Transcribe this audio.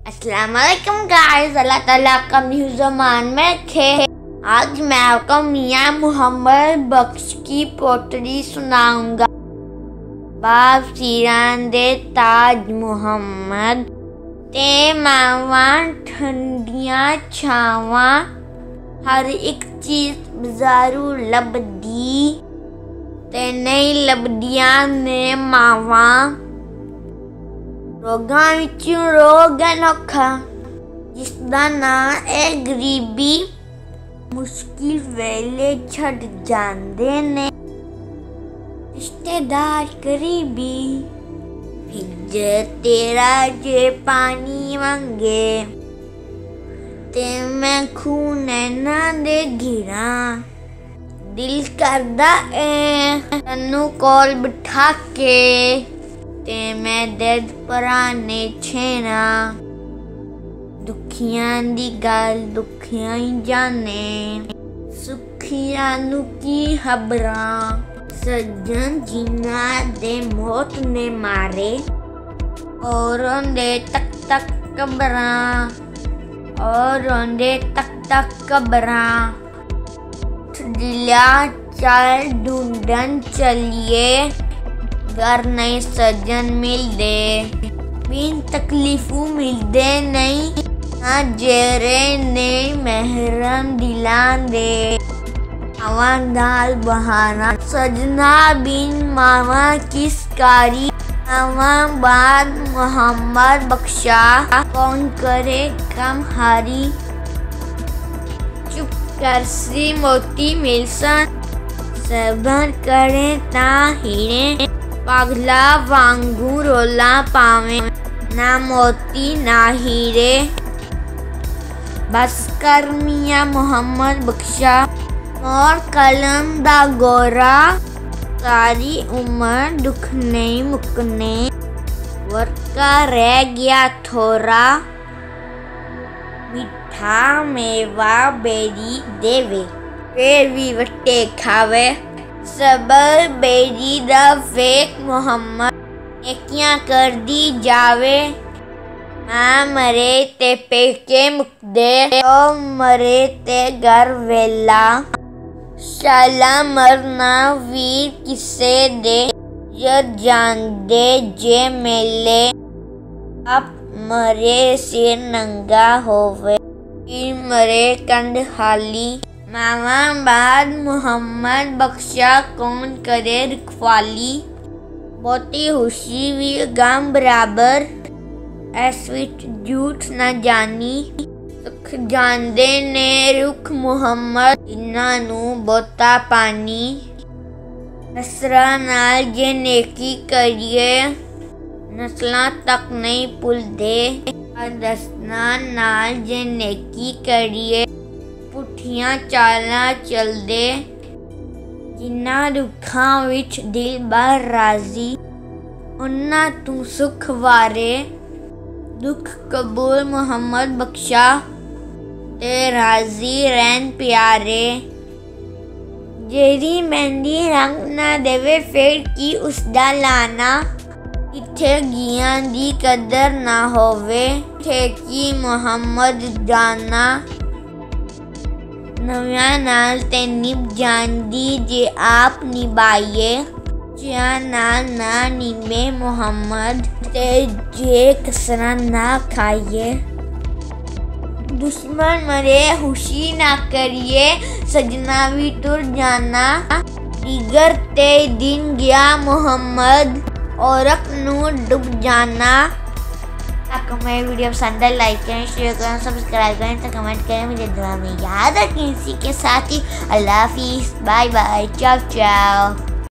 अस्सलाम वालेकुम गाइस, अल्लाह ताला का ज़मान में रखे। आज मैं आपको मियाँ मोहम्मद बख्श की पोटरी सुनाऊंगा। बाप सीरान दे ताज मोहम्मद ते मावा ठंडियां छावा, हर एक चीज बजारू लबदी ते नहीं लबदियां ने मावा। रोगां विचों रोग अनोखा जिसदा नां है गरीबी, मुश्किल वेले छड़ जांदे ने रिश्तेदार करीबी। फिर तेरा जे पानी मंगे ते मैं खून ना दे गिरा। दिल करदा ए तन्नू कोल बिठा के ते मैं दर्द पराने छेना। दुखियां दी गल दुखियां ही जाने, सुखियां नू की खबरां। सज्जन जिन्ना दे मौत ने मारे और रोंदे तक तक कबरां, और रोंदे तक तक कबरां। दिला चल ढूंढन चलिए, घर नहीं सज्जन मिलदे, बिन तकलीफू मिलदे नहीं। ना जेरे ने महरम दिलान दे, मावा दाल बहाना सजना बिन मावा किस कारी। मावा बाद मोहम्मद बख्शा कौन करे कम हारी। चुप कर सी मोती मिलसन सबन करे ता हीरे। पागला वांगू रोला पावे ना मोती ना हीरे। बस कर मियाँ मोहम्मद बख्शा और कलम दा गोरा। सारी उम्र दुख नहीं मुकने, वर्का रह गया थोड़ा। मिठा मेवा बेरी देवे फिर भी वट्टे खावे। सबर बेरी दा फेक मोहम्मद नेकियां कर दी जावे। मां मरे ते पेके मुकदे, ओ मरे ते घर वेला। शाला मरना वीर किसे दे, जद जान दे जे मेले। अब मरे सिर नंगा होवे, फिर मरे कंध खाली। मावा बाद मोहम्मद बख्शा कौन करे रखवाली। बहुती खुशी भी गम बराबर, ऐस विच झूठ न जानी। सुख जांदे ने रुख मोहम्मद, इन्हां नू बहुता पानी। नसरा नाल जे नेकी करिए, नस्लां तक नहीं भुलदे। दसना नाल जे नेकी करिए, पुठियां चालां चलदे। जिन्ना दुखां विच दिल बार राजी, उन्ना तू सुख वारे। दुख कबूल मोहम्मद बख्शा ते राजी रहन प्यारे। जेरी मेहंदी रंग ना देवे फिर की उसदा लाना। इत्थे giyan दी कदर ना होवे, ठेकी मोहम्मद जाना। नव्या नाल ते निभ जांदी जे आप निभाइए। जिया नाल ना निभे मोहम्मद ते जे कसरा ना खाइए। दुश्मन मरे खुशी ना करिए, सजना भी टुर जाना। दिगर ते दिन गया मोहम्मद, औरक नू डूब जाना। आपको मेरी वीडियो पसंद है, लाइक करें, शेयर करें, सब्सक्राइब करें, तो कमेंट करें। मुझे दुआ में याद रखें। इसी के साथ ही अल्लाह हाफिज़, बाय बाय, चाओ चाओ।